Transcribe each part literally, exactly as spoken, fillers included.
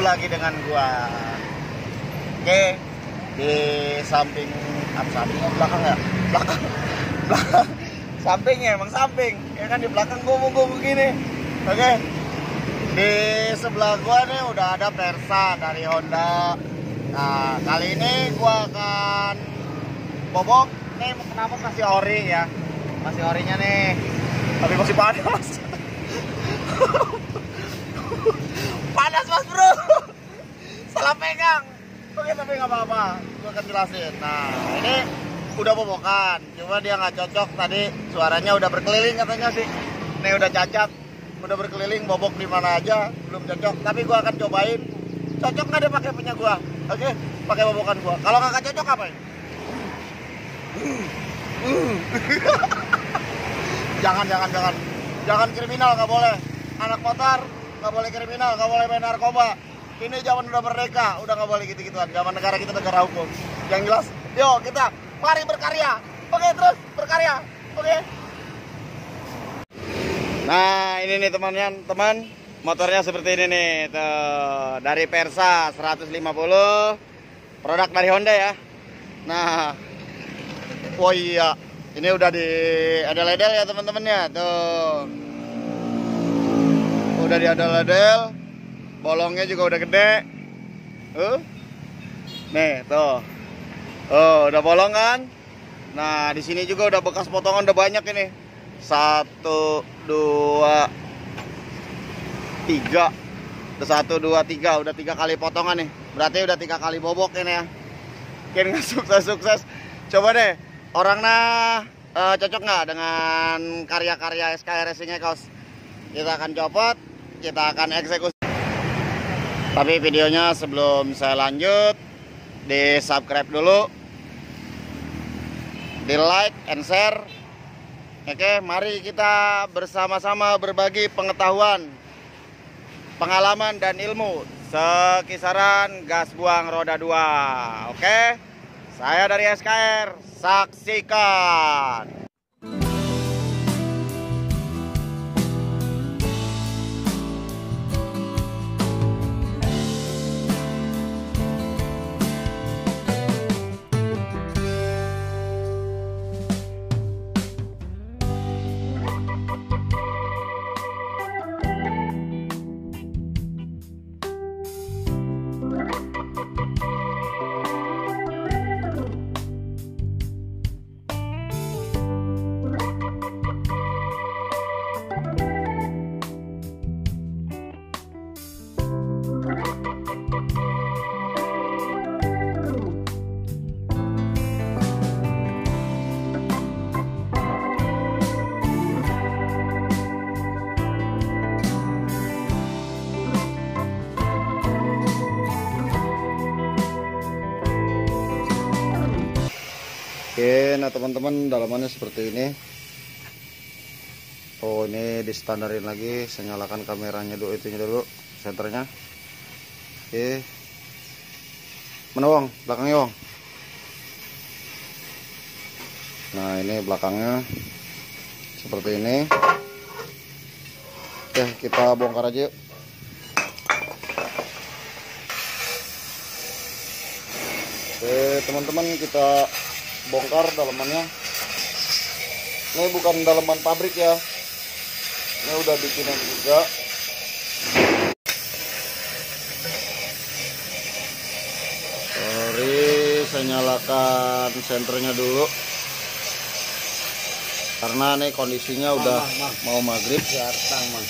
lagi dengan gua. Oke, di samping apa samping oh, belakang ya? Belakang. Belakang. Sampingnya emang samping. Ya kan di belakang gua mau gua begini. Oke. Di sebelah gua nih udah ada Versa dari Honda. Nah, kali ini gua akan bobok. Nih kenapa masih ori ya? Masih orinya nih. Tapi masih panas. Panas mas bro. Salah pegang. Oke tapi nggak apa-apa. Gua akan jelasin. Nah ini udah bobokan. Cuma dia nggak cocok tadi. Suaranya udah berkeliling katanya sih. Ini udah cacat. Udah berkeliling bobok di mana aja. Belum cocok. Tapi gua akan cobain. Cocok nggak dia pakai punya gua? Oke, pakai bobokan gua. Kalau nggak cocok apa ini? jangan jangan jangan jangan kriminal, nggak boleh. Anak motor nggak boleh kriminal, nggak boleh main narkoba. Ini zaman udah merdeka, udah nggak boleh gitu-gituan. Zaman negara kita negara hukum. Yang jelas, yuk kita mari berkarya. Oke, terus berkarya. Oke. Nah ini nih temannya, teman motornya seperti ini nih, tuh dari Versa seratus lima puluh, produk dari Honda ya. Nah, oh iya, ini udah di adel-adel ya teman-temannya, tuh udah di adel-adel, bolongnya juga udah gede, uh, nih tuh, oh udah bolong kan. Nah di sini juga udah bekas potongan udah banyak ini, satu dua tiga, udah satu dua tiga, udah tiga kali potongan nih, berarti udah tiga kali bobok ini ya. Mungkin nggak sukses-sukses. Coba deh, orangnya uh, cocok nggak dengan karya-karya S K R Racing-nya kaos? Kita akan copot, kita akan eksekusi. Tapi videonya sebelum saya lanjut, di subscribe dulu, di like and share. Oke, mari kita bersama-sama berbagi pengetahuan, pengalaman dan ilmu sekisaran gas buang roda dua. Oke, saya dari S K R, saksikan. Oke, nah teman-teman, dalamannya seperti ini. Oh, ini distandarin lagi. Saya nyalakan kameranya dulu, itunya dulu, senternya. Oke, mana Wong? Belakangnya Wong. Nah ini belakangnya seperti ini. Oke, kita bongkar aja yuk. Oke teman-teman, kita bongkar dalamannya. Ini bukan dalaman pabrik ya, ini udah bikinan juga. Sorry, saya nyalakan senternya dulu karena nih kondisinya udah mah, mah. mau maghrib. Jartang, man.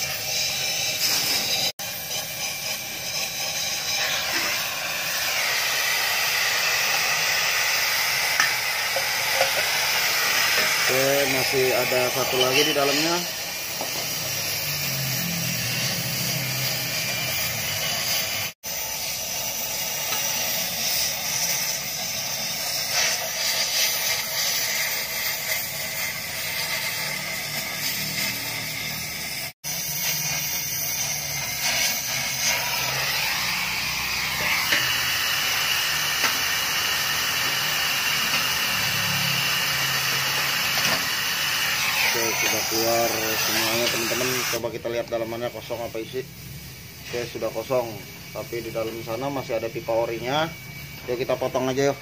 Oke, masih ada satu lagi di dalamnya. Oke, sudah keluar semuanya teman-teman. Coba kita lihat dalamannya kosong apa isi. Oke, sudah kosong. tapi di dalam sana masih ada pipa orinya. Yuk kita potong aja yuk.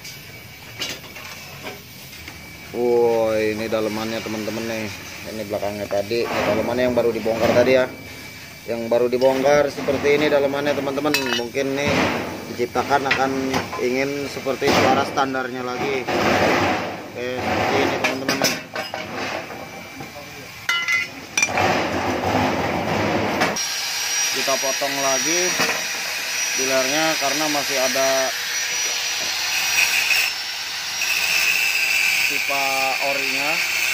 Wow, ini dalemannya teman-teman nih. Ini belakangnya tadi, ini dalemannya yang baru dibongkar tadi ya. Yang baru dibongkar seperti ini dalemannya teman-teman. Mungkin nih diciptakan akan ingin seperti suara standarnya lagi. Oke, seperti ini teman-teman. Kita potong lagi pilarnya karena masih ada pipa orinya.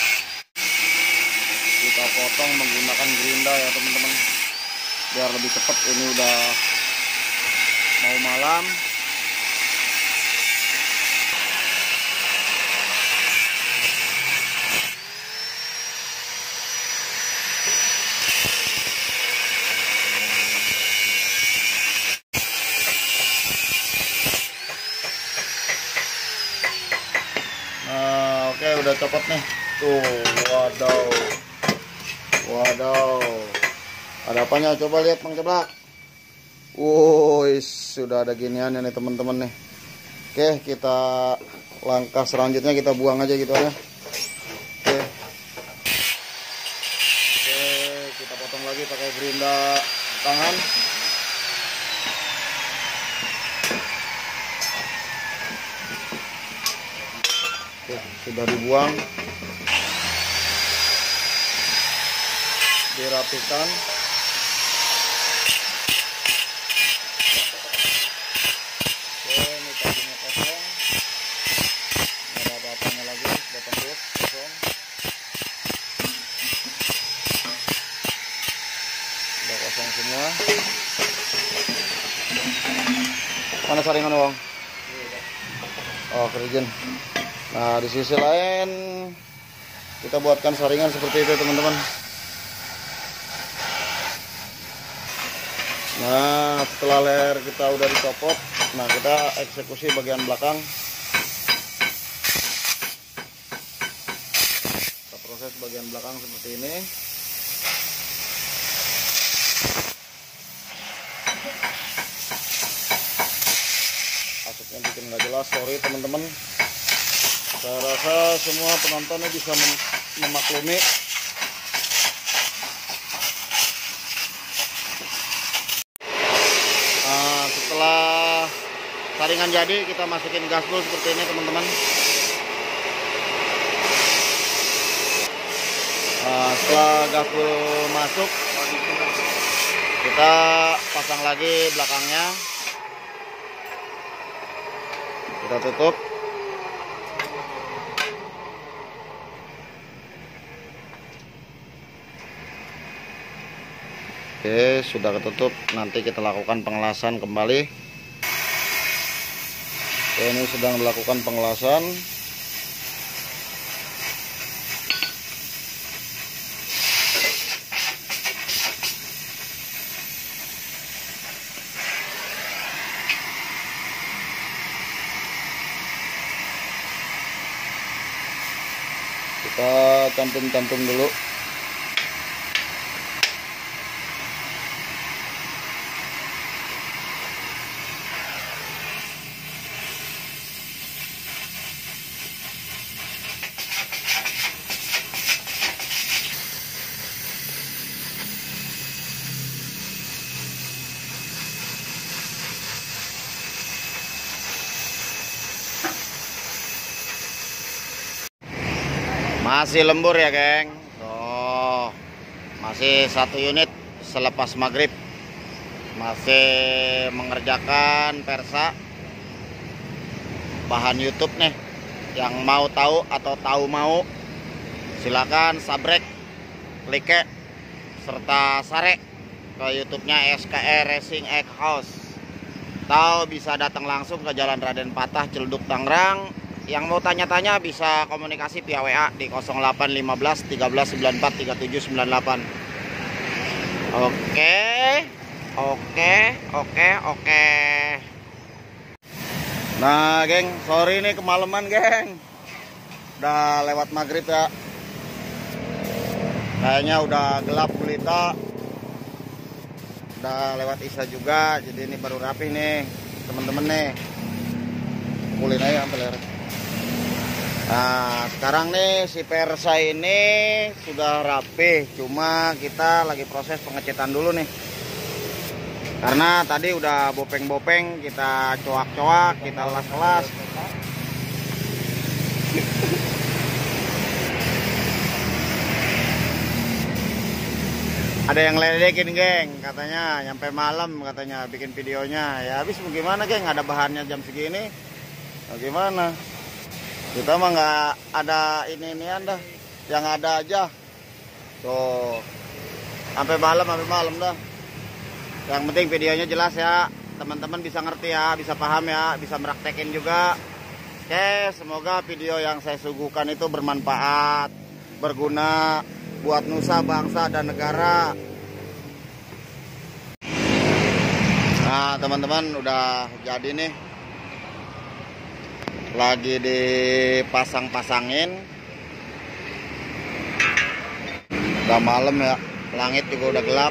Kita potong menggunakan gerinda ya teman-teman, biar lebih cepat. Ini udah mau malam. Nah, oke, udah copot nih. Tuh, wadaw. Wadaw. Ada apanya? Coba lihat, Bang Ceplak. Wuih, sudah ada giniannya nih teman-teman nih. Oke, kita langkah selanjutnya kita buang aja gitu ya. Oke. Oke, kita potong lagi pakai gerinda tangan. Oke, sudah dibuang. Dirapikan. Oke, ini tabungnya kosong. Nggak ada apa-apanya lagi, sudah tembus, kosong. Sudah kosong semua. Mana saringan bang? Oh, kerigen. Nah, di sisi lain kita buatkan saringan seperti itu teman-teman. Nah, setelah leher kita udah dicopot, nah kita eksekusi bagian belakang. Kita proses bagian belakang seperti ini. Asapnya bikin nggak jelas, sorry teman-teman. Saya rasa semua penontonnya bisa mem memaklumi. Nah, setelah saringan jadi, kita masukin gaspol seperti ini teman-teman. Nah, setelah gaspol masuk, kita pasang lagi belakangnya. Kita tutup. Oke, sudah ketutup. Nanti kita lakukan pengelasan kembali. Oke, ini sedang dilakukan pengelasan. Kita cantum-cantum dulu. Masih lembur ya geng. Tuh, masih satu unit selepas maghrib. Masih mengerjakan persa bahan YouTube nih. Yang mau tahu atau tahu mau, silakan sabrek, like, serta sare ke YouTube-nya S K E Racing Egg House. Atau bisa datang langsung ke Jalan Raden Patah, Ciledug, Tangerang. Yang mau tanya-tanya bisa komunikasi via W A di nol delapan lima belas tiga belas sembilan empat tiga tujuh sembilan delapan. Oke, oke, oke, oke. Nah, geng, sorry nih kemalaman, geng. Udah lewat maghrib ya. Kayaknya udah gelap gulita. udah lewat isya juga, jadi ini baru rapi nih teman-teman nih. Pulin aja sampai leher. Nah sekarang nih si Versa ini sudah rapi, cuma kita lagi proses pengecetan dulu nih, karena tadi udah bopeng-bopeng, kita coak-coak, kita las-las. Ada yang ledekin geng, katanya nyampe malam katanya bikin videonya. Ya habis bagaimana geng, ada bahannya jam segini. Bagaimana? Kita mah nggak ada ini-inian dah, yang ada aja. Tuh, sampai malam, sampai malam dah. Yang penting videonya jelas ya, teman-teman bisa ngerti ya, bisa paham ya, bisa meraktekin juga. Oke, semoga video yang saya suguhkan itu bermanfaat, berguna buat nusa, bangsa, dan negara. Nah teman-teman udah jadi nih, lagi dipasang-pasangin. Udah malam ya, langit juga udah gelap.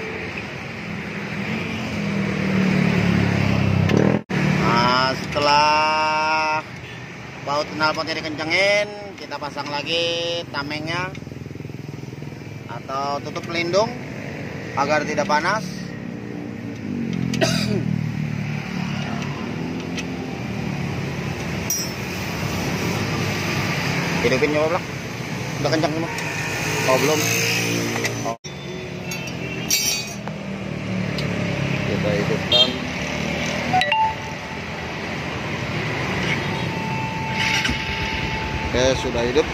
Nah setelah baut knalpotnya dikencengin, kita pasang lagi tamengnya atau tutup pelindung agar tidak panas. Hidupin nyoba, udah kencang semua. Oh belum. Oh. Kita hidupkan. Oke, sudah hidup.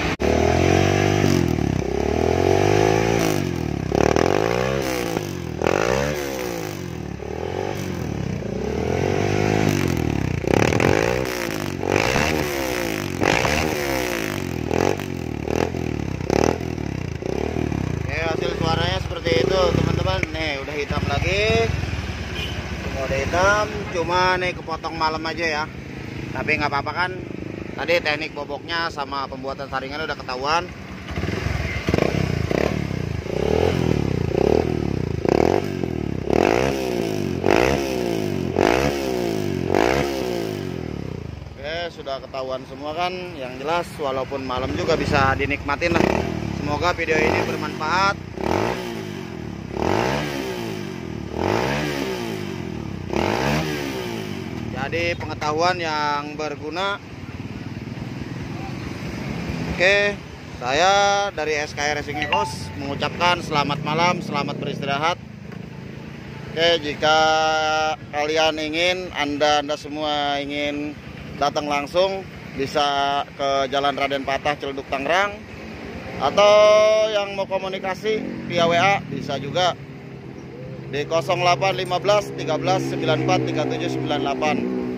Hitam lagi, semua udah hitam, cuma nih kepotong malam aja ya, tapi nggak apa-apa kan, tadi teknik boboknya sama pembuatan saringan udah ketahuan. Oke, sudah ketahuan semua kan, yang jelas walaupun malam juga bisa dinikmatin lah. Semoga video ini bermanfaat. Jadi pengetahuan yang berguna. Oke, saya dari S K I Racing Ecos mengucapkan selamat malam, selamat beristirahat. Oke, jika kalian ingin, anda anda semua ingin datang langsung, bisa ke Jalan Raden Patah, Ciledug, Tangerang, atau yang mau komunikasi via W A bisa juga di nol delapan satu lima tiga belas sembilan empat tiga tujuh sembilan delapan.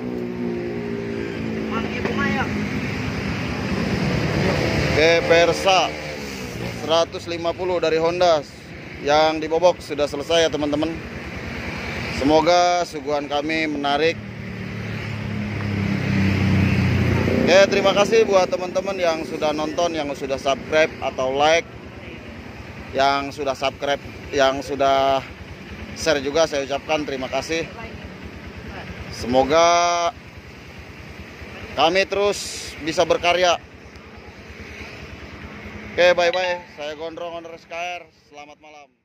Oke, Versa seratus lima puluh dari Honda yang dibobok sudah selesai ya teman-teman. Semoga suguhan kami menarik. Oke, terima kasih buat teman-teman yang sudah nonton, yang sudah subscribe atau like, yang sudah subscribe, yang sudah share juga, saya ucapkan terima kasih. Semoga kami terus bisa berkarya. Oke, bye-bye. Saya Gondrong, Honda S K R. Selamat malam.